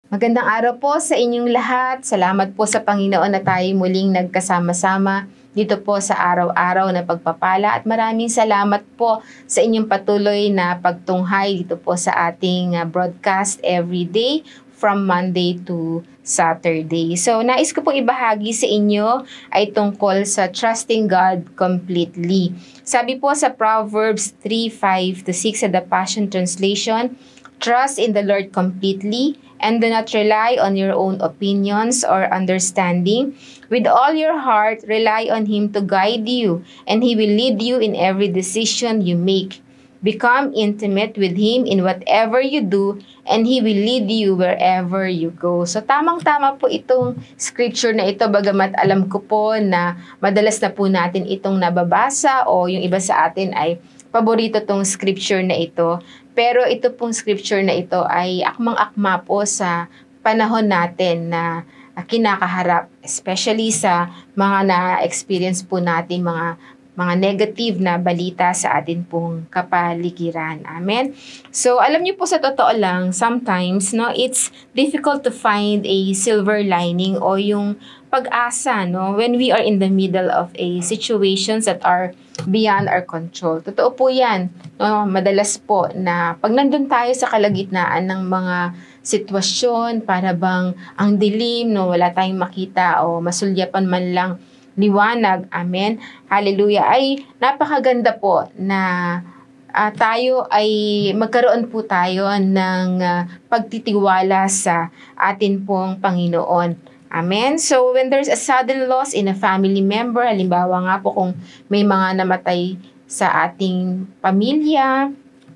Magandang araw po sa inyong lahat. Salamat po sa Panginoon na tayo muling nagkasama-sama dito po sa araw-araw na pagpapala at maraming salamat po sa inyong patuloy na pagtunghay dito po sa ating broadcast every day from Monday to Saturday. So, nais ko pong ibahagi sa inyo ay tungkol sa trusting God completely. Sabi po sa Proverbs 3:5-6 sa The Passion Translation, "Trust in the Lord completely and do not rely on your own opinions or understanding. With all your heart, rely on Him to guide you, and He will lead you in every decision you make. Become intimate with Him in whatever you do, and He will lead you wherever you go." So, tamang-tama po itong scripture na ito, bagamat alam ko po na madalas na po natin itong nababasa o yung iba sa atin ay paborito tong scripture na ito. Pero ito pong scripture na ito ay akmang-akma po sa panahon natin na kinakaharap, especially sa mga na-experience po natin, mga negative na balita sa atin pong kapaligiran. Amen? So, alam niyo po sa totoo lang, sometimes, no, it's difficult to find a silver lining o yung pag-asa, no, when we are in the middle of a situations that are beyond our control. Totoo po yan. No? Madalas po na pag nandun tayo sa kalagitnaan ng mga sitwasyon, para bang ang dilim, no, wala tayong makita o masulyapan man lang liwanag, amen, hallelujah, ay napakaganda po na tayo ay magkaroon po tayo ng pagtitiwala sa atin pong Panginoon. Amen? So, when there's a sudden loss in a family member, halimbawa nga po kung may mga namatay sa ating pamilya,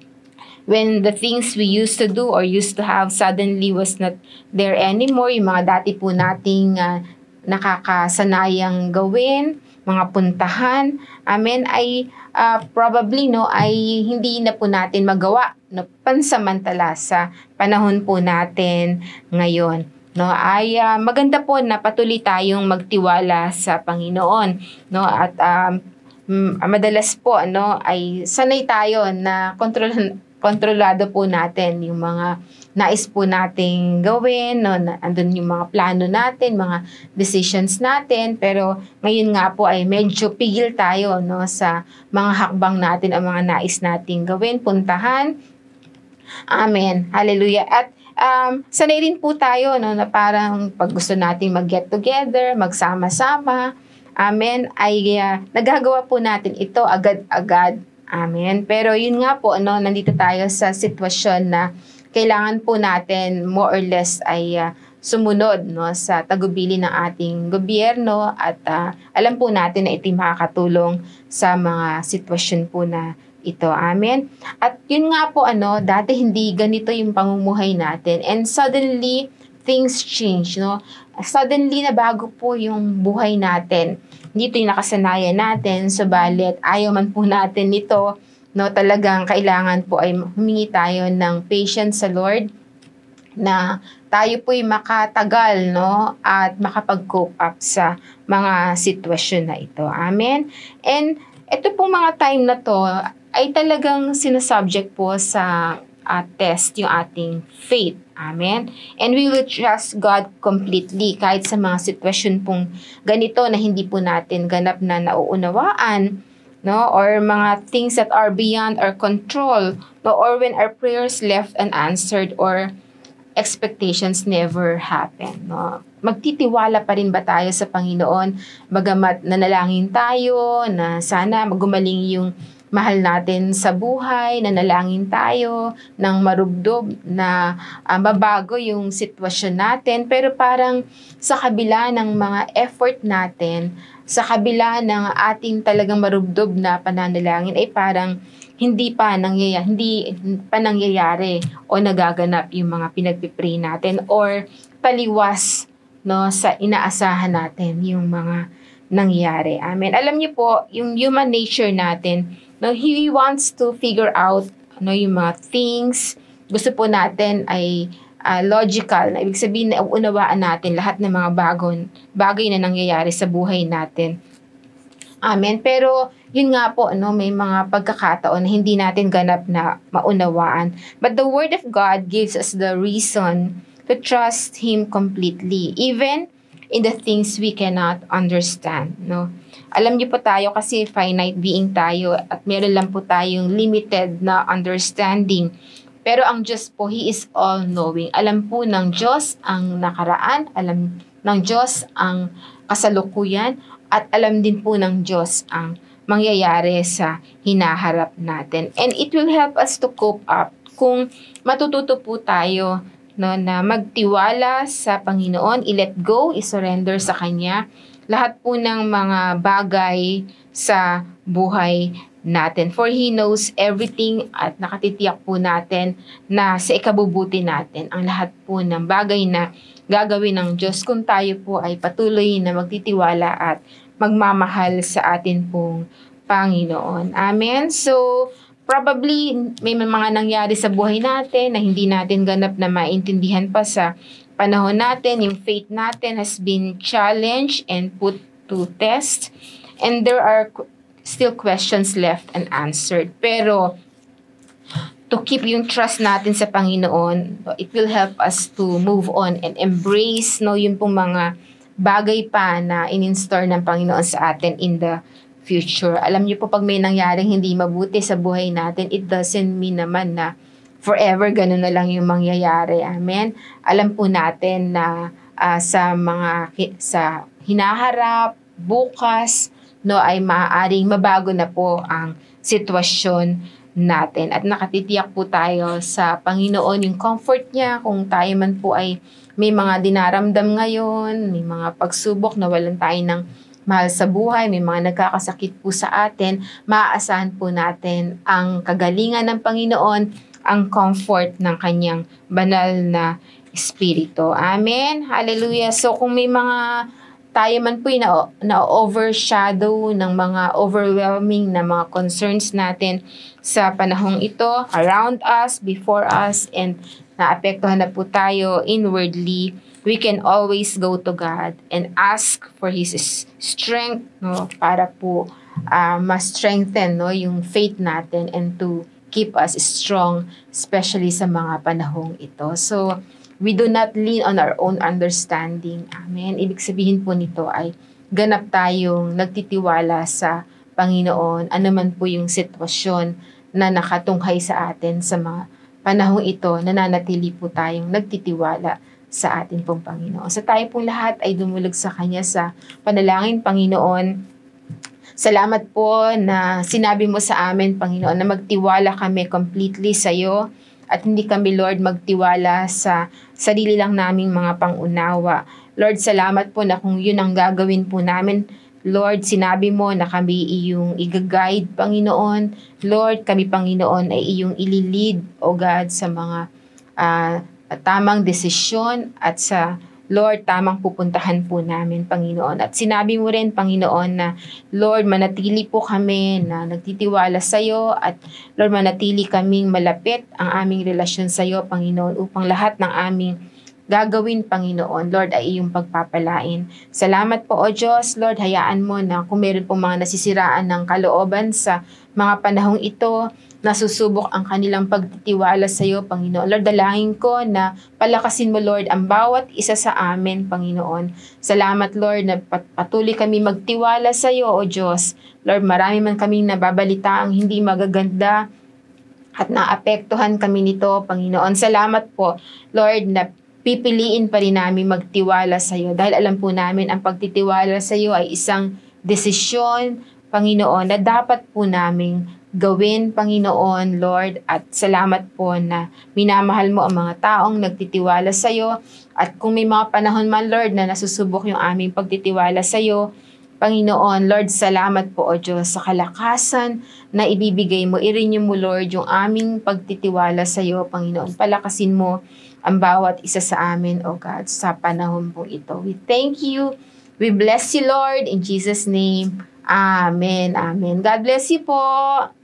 when the things we used to do or used to have suddenly was not there anymore, yung mga dati po nating nakakasanayang gawin, mga puntahan, amen, ay probably, no, ay hindi na po natin magawa, no, pansamantala sa panahon po natin ngayon. No, ay maganda po na patuloy tayong magtiwala sa Panginoon, no, at madalas po, no, ay sanay tayo na kontrolado po natin yung mga nais po nating gawin, no, andun yung mga plano natin, mga decisions natin, pero ngayon nga po ay medyo pigil tayo, no, sa mga hakbang natin, ang mga nais nating gawin, puntahan. Amen. Hallelujah. At sanay rin po tayo, no, na parang pag gusto nating mag-get together, magsama-sama, amen, ay nagagawa po natin ito agad-agad. Amen. Pero yun nga po, no, nandito tayo sa sitwasyon na kailangan po natin more or less ay sumunod, no, sa tagubili ng ating gobyerno at alam po natin na ito makakatulong sa mga sitwasyon po na ito. Amen. At yun nga po, dati hindi ganito yung pamumuhay natin. And suddenly, things change, no? Suddenly, nabago po yung buhay natin. Dito yung nakasanayan natin, subalit ayaw man po natin nito, no? Talagang kailangan po ay humingi tayo ng patience sa Lord na tayo po'y makatagal, no? At makapag-cope up sa mga sitwasyon na ito. Amen. And ito pong mga time na to, ay talagang sinasubject po sa test yung ating faith. Amen? And we will trust God completely kahit sa mga sitwasyon pong ganito na hindi po natin ganap na nauunawaan, no? Or mga things that are beyond our control, no? Or when our prayers left unanswered or expectations never happen, no? Magtitiwala pa rin ba tayo sa Panginoon bagamat nanalangin tayo na sana magumaling yung mahal natin sa buhay, nanalangin tayo ng marubdob na mabago yung sitwasyon natin, pero parang sa kabila ng mga effort natin, sa kabila ng ating talagang marubdob na pananalangin ay parang hindi pa nangyayari o nagaganap yung mga pinagpipray natin or taliwas, no, sa inaasahan natin yung mga nangyari. Amen. Alam niyo po, yung human nature natin, no, he wants to figure out, no, yung mga things. Gusto po natin ay logical, na ibig sabihin na unawaan natin lahat ng mga bagay na nangyayari sa buhay natin. Amen. Pero yun nga po, may mga pagkakataon na hindi natin ganap na maunawaan. But the Word of God gives us the reason to trust Him completely, even in the things we cannot understand, no? Alam niyo po tayo kasi finite being tayo at meron lang po tayong limited na understanding. Pero ang Diyos po, He is all-knowing. Alam po ng Diyos ang nakaraan, alam ng Diyos ang kasalukuyan, at alam din po ng Diyos ang mangyayari sa hinaharap natin. And it will help us to cope up kung matututo po tayo, no, na magtiwala sa Panginoon, i-let go, i-surrender sa Kanya lahat po ng mga bagay sa buhay natin. For He knows everything at nakatitiyak po natin na sa ikabubuti natin ang lahat po ng bagay na gagawin ng Diyos kung tayo po ay patuloy na magtitiwala at magmamahal sa atin pong Panginoon. Amen? So, probably may mga nangyari sa buhay natin na hindi natin ganap na maintindihan pa sa panahon natin. Yung faith natin has been challenged and put to test. And there are still questions left unanswered. Pero, to keep yung trust natin sa Panginoon, it will help us to move on and embrace, no, yung pong mga bagay pa na in-install ng Panginoon sa atin in the future. Alam niyo po, pag may nangyaring hindi mabuti sa buhay natin, it doesn't mean naman na forever ganun na lang yung mangyayari. Amen? Alam po natin na sa hinaharap, bukas, no, ay maaaring mabago na po ang sitwasyon natin. At nakatitiyak po tayo sa Panginoon, yung comfort niya, kung tayo man po ay may mga dinaramdam ngayon, may mga pagsubok na walang tayo ng mahal sa buhay, may mga nagkakasakit po sa atin, maaasahan po natin ang kagalingan ng Panginoon, ang comfort ng kanyang banal na espiritu. Amen? Hallelujah. So kung may mga tayo man po na-overshadow ng mga overwhelming na mga concerns natin sa panahong ito, around us, before us, and naapektuhan na po tayo inwardly, we can always go to God and ask for His strength, no, para po ma-strengthen, no, yung faith natin and to keep us strong, especially sa mga panahong ito. So, we do not lean on our own understanding. Amen. Ibig sabihin po nito ay ganap tayong nagtitiwala sa Panginoon, anuman po yung sitwasyon na nakatunghay sa atin sa mga panahong ito, nananatili po tayong nagtitiwala sa atin pong Panginoon. So tayo pong lahat ay dumulog sa Kanya sa panalangin. Panginoon, salamat po na sinabi mo sa amin, Panginoon, na magtiwala kami completely sa iyo at hindi kami, Lord, magtiwala sa sarili lang naming mga pangunawa. Lord, salamat po na kung yun ang gagawin po namin, Lord, sinabi mo na kami iyong i-guide, Panginoon. Lord, kami, Panginoon, ay iyong ililid, O God, sa mga tamang desisyon at sa Lord, tamang pupuntahan po namin, Panginoon. At sinabi mo rin, Panginoon, na Lord, manatili po kami na nagtitiwala sa iyo at Lord, manatili kaming malapit ang aming relasyon sa iyo, Panginoon, upang lahat ng aming gagawin, Panginoon, Lord, ay iyong pagpapalain. Salamat po, O Diyos. Lord, hayaan mo na kung meron po mga nasisiraan ng kalooban sa mga panahong ito, nasusubok ang kanilang pagtitiwala sa iyo, Panginoon. Lord, dalangin ko na palakasin mo, Lord, ang bawat isa sa amin, Panginoon. Salamat, Lord, na patuloy kami magtiwala sa iyo, O Diyos. Lord, marami man kaming nababalita ang hindi magaganda at naapektuhan kami nito, Panginoon. Salamat po, Lord, na pipiliin pa rin namin magtiwala sa iyo dahil alam po namin ang pagtitiwala sa iyo ay isang desisyon, Panginoon, na dapat po namin gawin, Panginoon, Lord, at salamat po na minamahal mo ang mga taong nagtitiwala sa iyo. At kung may mga panahon man, Lord, na nasusubok yung aming pagtitiwala sa iyo, Panginoon, Lord, salamat po, O Diyos, sa kalakasan na ibibigay mo. I-renew mo, Lord, yung aming pagtitiwala sa iyo, Panginoon. Palakasin mo ang bawat isa sa amin, O God, sa panahon pong ito. We thank you. We bless you, Lord, in Jesus' name. Amen. Amen. God bless you po.